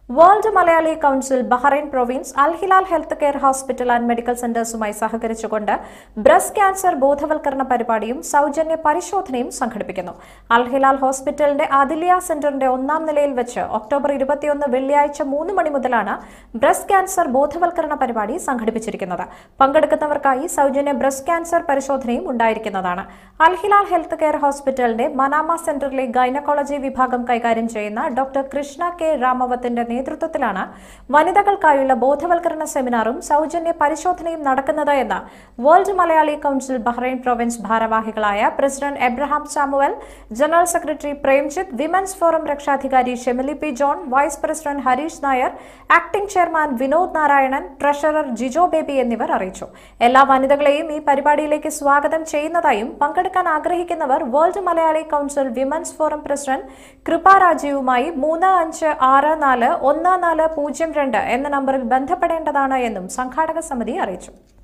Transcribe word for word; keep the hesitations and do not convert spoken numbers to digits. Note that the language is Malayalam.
World Malayali council Bahrain province Al Hilal health care hospital and medical സെന്റേഴ്സുമായി സഹകരിച്ചുകൊണ്ട് ബ്രസ്റ്റ് ക്യാൻസർ ബോധവൽക്കരണ പരിപാടിയും സൗജന്യ പരിശോധനയും സംഘടിപ്പിക്കുന്നു. അൽ ഹിലാൽ ഹോസ്പിറ്റലിന്റെ ആദിലിയ സെന്ററിന്റെ ഒന്നാം നിലയിൽ വെച്ച് ഒക്ടോബർ ഇരുപത്തിയൊന്ന് വെള്ളിയാഴ്ച മൂന്ന് മണി മുതലാണ് ബ്രസ്റ്റ് ക്യാൻസർ ബോധവൽക്കരണ പരിപാടി സംഘടിപ്പിച്ചിരിക്കുന്നത്. പങ്കെടുക്കുന്നവർക്കായി സൗജന്യ ബ്രസ്റ്റ് ക്യാൻസർ പരിശോധനയും ഉണ്ടായിരിക്കുന്നതാണ്. അൽ ഹിലാൽ ഹെൽത്ത് കെയർ ഹോസ്പിറ്റലിന്റെ മനാമ സെന്ററിലെ ഗൈനക്കോളജി വിഭാഗം കൈകാര്യം ചെയ്യുന്ന ഡോക്ടർ കൃഷ്ണ കെ രാമവത്തിന്റെ നേതൃത്വത്തിലാണ് വനിതകൾക്കായുള്ള ബോധവൽക്കരണ സെമിനാറും സൗജന്യ പരിശോധനയും നടക്കുന്നത് എന്ന് world Malayali council Bahrain province ഭാരവാഹികളായ president Abraham Samuel, general secretary Premjith, women's forum രക്ഷാധികാരി Shemili P John, vice president Harish Nair, acting chairman Vinod Narayanan, treasurer Jijo Baby എന്നിവർ അറിയിച്ചു. എല്ലാ വനിതകളെയും ഈ പരിപാടിയിലേക്ക് സ്വാഗതം ചെയ്യുന്നതായും പങ്കെടുക്കാൻ ആഗ്രഹിക്കുന്നവർ world Malayali council women's forum president Kripa രാജീവുമായി മൂന്ന് അഞ്ച് ആറ് നാല് ഒന്ന് നാല് പൂജ്യം രണ്ട് എന്ന നമ്പറിൽ ബന്ധപ്പെടേണ്ടതാണ് എന്നും സംഘാടക സമിതി അറിയിച്ചു.